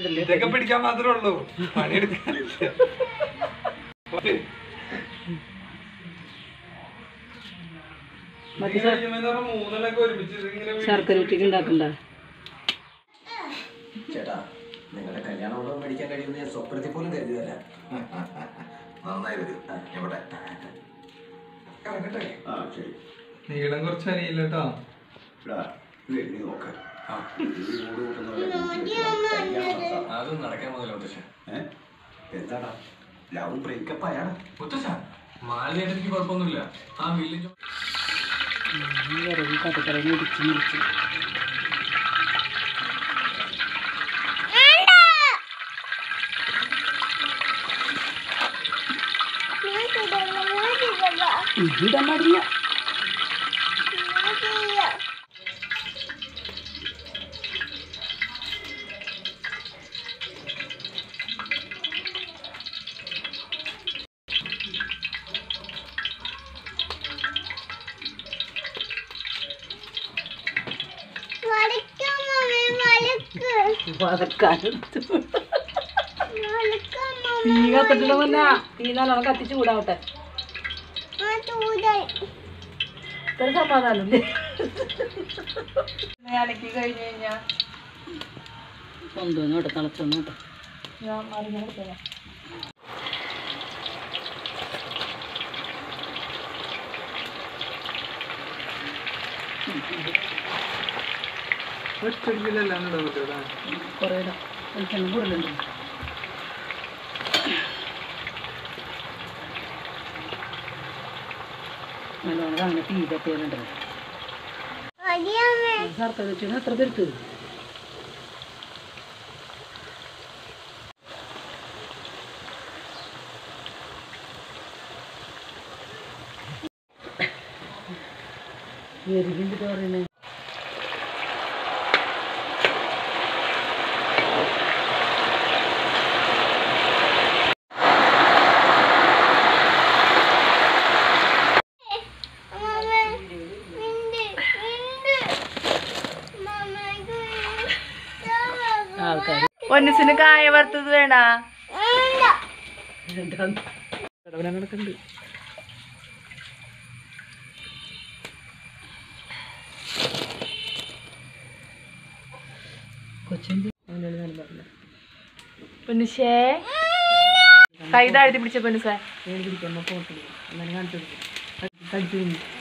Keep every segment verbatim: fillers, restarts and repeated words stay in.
ഇതൊക്കെ പിടിക്കാൻ മാത്രമേ ഉള്ളൂ, പണിയെടുക്കാനില്ല. ശർക്കര ഇട്ടിട്ട് ഉണ്ടാക്കണ്ട ചേട്ടാ, നിങ്ങളുടെ കല്യാണം മേടിക്കാൻ കഴിയുന്ന ഞാൻ സ്വപ്നത്തിൽ പോലും കരുതിയല്ല. നന്നായി വരും. എവിടെ ആ ശരി. നീളം കുറച്ച് അനിയില്ല കേട്ടോ. നോക്ക അത് നടക്കാൻ മുതല മുത്തശ്ശ. എന്താടാ ലവ് ബ്രേക്കപ്പ് ആയാണ് മുത്തശ്ശ? മാലയായിട്ട് എനിക്ക് കുഴപ്പമൊന്നുമില്ല. ആ വില്ലേജ് കഥക്കറ മുടിച്ച് മുറിച്ച് ഇതിടാൻ പാടില്ല. തീ കത്തിട്ടില്ല വന്ന തീ നല്ലോണം കത്തിച്ച് കൂടാവട്ടെ. ഇത്ര സമാധാനം അലക്കി കഴിഞ്ഞ് കഴിഞ്ഞാ കൊണ്ടുവന്നോട്ടെ, തിളച്ചോട്ടെ. ഞാൻ മറിഞ്ഞ കൊടുത്തേ. കുറേ വെളിച്ചെണ്ണ കൂടുതലുണ്ട്. നല്ലോണം അങ്ങനെ തീ കത്തിയാലുണ്ട്. ശർക്കര വെച്ച് എത്ര പേർക്ക് എരിവിൻ്റെ പറയുന്നത്. പൊന്നിസിന് കായ വറുത്തത് വേണ്ട നടക്കുന്നുണ്ട്. പൊന്നിശേ കൈ താഴ്ത്തി പിടിച്ച പൊന്നിസേ പിടിക്കുമ്പോ ഫോട്ടോ അങ്ങനെ കാണിച്ചു കൊടുക്കും. കടിച്ചു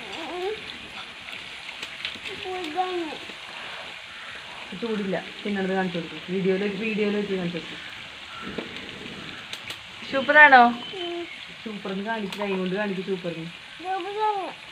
ചൂടില്ല പിന്നത് കാണിച്ചു കൊടുക്കും. വീഡിയോയിൽ വീഡിയോയിൽ വെച്ച് കാണിച്ചു കൊടുക്കും. സൂപ്പറാണോ? സൂപ്പറിന് കാണിച്ച് കൈ കൊണ്ട് കാണിക്കും. സൂപ്പറിന്